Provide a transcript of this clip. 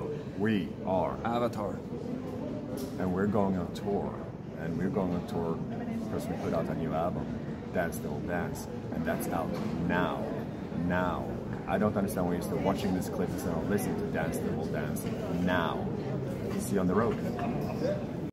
We are. Avatar. And we're going on tour. And we're going on tour because we put out a new album, Dance the Old Dance. And that's out now. Now. I don't understand why you're still watching this clip instead of listening to Dance the Old Dance now. See you on the road.